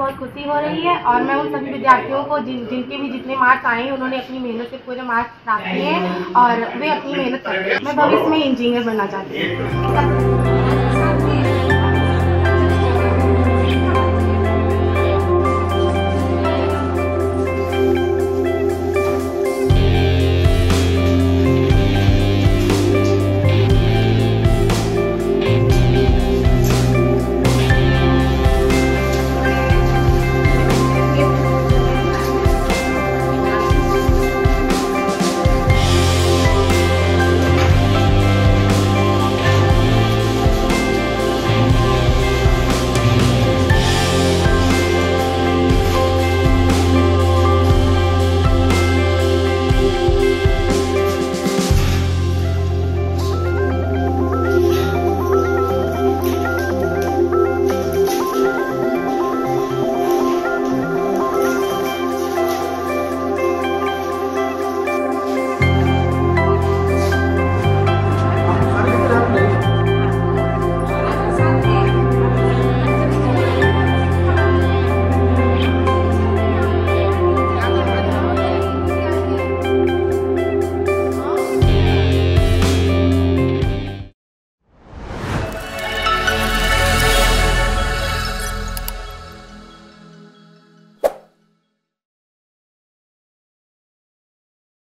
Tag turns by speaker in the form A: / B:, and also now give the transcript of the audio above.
A: बहुत खुशी हो रही है और मैं उन सभी विद्यार्थियों को जिनके भी जितने मार्क्स आए हैं उन्होंने अपनी मेहनत से पूरे मार्क्स प्राप्त किए हैं और वे अपनी मेहनत करते हैं। मैं भविष्य में इंजीनियर बनना चाहती हूँ।